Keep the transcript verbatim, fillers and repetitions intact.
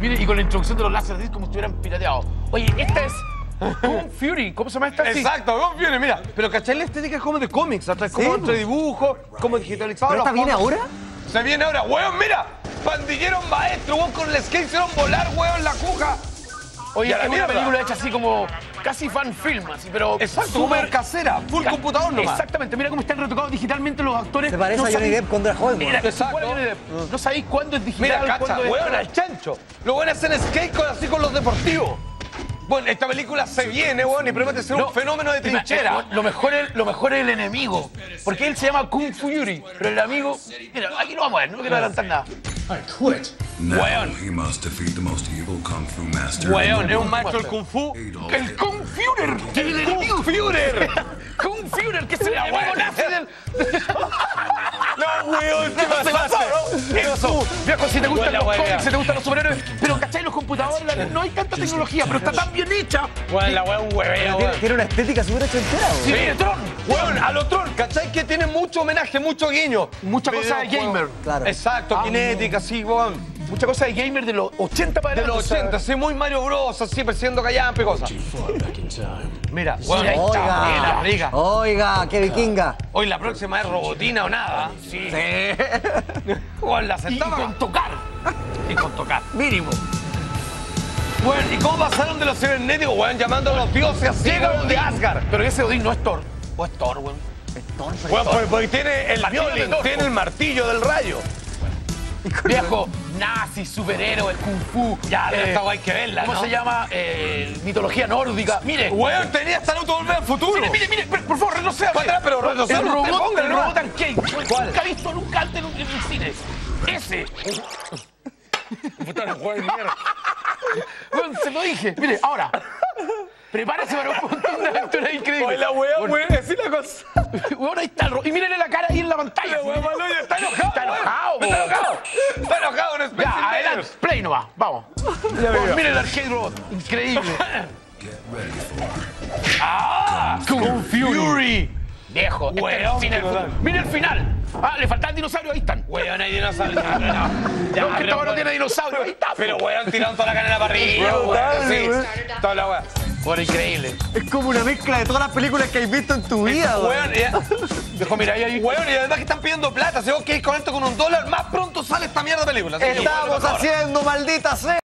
Mire, y con la introducción de los láseres como si estuvieran pirateados. Oye, esta es Kung Fury. ¿Cómo se llama esta? Exacto, Kung Fury, mira. Pero ¿cachai? La estética es como de cómics, hasta es como Sí, entre pues. dibujos, como digitalizado. ¿Pero esta viene fondos. ahora? Se viene ahora, weón, mira. Pandilleros maestros, weón, con el skate hicieron volar, weón, la cuja. Oye, Y a la es una mierda. película hecha así como casi fan film, así, pero Exacto, súper súper casera, full Mira, computador nomás. Exactamente, mira cómo están retocados digitalmente los actores. Se parece No a Johnny sabéis- Depp cuando era joven, Mira, weón. Exacto. igual a Johnny Depp. No sabéis cuándo es digital, Mira, cacha, cuándo es... weón, al chancho. Lo van a hacer skate con, así con los deportivos. Bueno, esta película se viene, weón, y promete ser No, un fenómeno de mira, trinchera. eh, Lo mejor, es, lo mejor es el enemigo. Porque él se llama Kung Fury, pero el amigo... Mira, aquí lo vamos a ver, no quiero adelantar nada. I quit. Now Weón. he must defeat the most evil kung fu master. Weón, in the es un world. maestro del kung fu. El Kung Führer, el enemigo. Kung Führer. Kung Führer, que es el La enemigo weá. nazi del... No, weón, ¿qué Se pasó, ¿no? ¿Qué pasó? Viejo, si te gustan Buena los weá. cómics, si te gustan los superhéroes, pero ¿cachai? Los computadores, la- no hay tanta tecnología, pero está tan bien hecha. Weón, la weón, huevea, Tiene, weón. tiene una estética súper ochentera, weón. Sí, mire, Tron. Weón, a lo Tron, ¿cachai? Que tiene mucho homenaje, mucho guiño. Mucha cosa de Videojuego. gamer. Claro. Exacto, Ah, cinética, sí, weón. Mucha cosa de gamer de los ochenta para De adelante. los o sea, ochenta, sí, muy Mario Bros, así, persiguiendo callampa y cosas. Back in time. Mira, weón, ahí está, Oiga. mira, rica. Oiga, qué vikinga. Hoy la próxima es robotina o nada. Sí. Weón, la Y, y sentaba con tocar. y con tocar. Mínimo. Weón, ¿y cómo pasaron de los cibernéticos, weón, llamando a los dioses así, weón, de Asgard? Pero ese Odín no es Thor. O es Thor, weón. Weón, pues, porque tiene el Martillo de Mjolnir, Thor, tiene el martillo del rayo. Viejo, nazi, superhéroes, kung fu. Ya, pero esta weá hay que verla, ¿Cómo ¿no? se llama? Eh, mitología nórdica. Mire. Weón, tenía hasta el auto volver al futuro. Mire, mire, mire, pero, por favor, retroceda. Para atrás, pero retroceda El usted, robot, póngale, el ¿no? robot arcade. ¿Cuál? Nunca he visto nunca antes en un, en un cine. Ese. Puta, no juega mierda. Weón, se lo dije. Mire, ahora. Prepárese para un montón de aventuras increíbles. Oye, la weá, Bueno, weón, así la cosa. weón, ahí está el robot. Y mírenle la cara ahí en la pantalla. La weá, Maloya, está enojado. Está weón. enojado, Está weón. enojado. Está enojado en Space Ya, Invaders. adelante. Play nomás. Vamos. Weón, mire el arcade robot. Increíble. ¡Ah! Kung Fury. Viejo, este es el Weón, fin del que no futuro. dan. Mire el final. Ah, le faltan dinosaurios, ahí están. Weón, hay dinosaurios. Ya, No, que esta pero, weá no tiene dinosaurios, ahí está. pero weón, tirando toda la canela para arriba, weón. Sí, toda la weá. Bueno, increíble. Es como una mezcla de todas las películas que has visto en tu vida, weón. Weón, ya. Viejo, mira, ahí hay... Weón, y además que están pidiendo plata. Si vos querés con esto con un dólar, más pronto sale esta mierda de película. Así que, Estamos por favor. haciendo, maldita sea.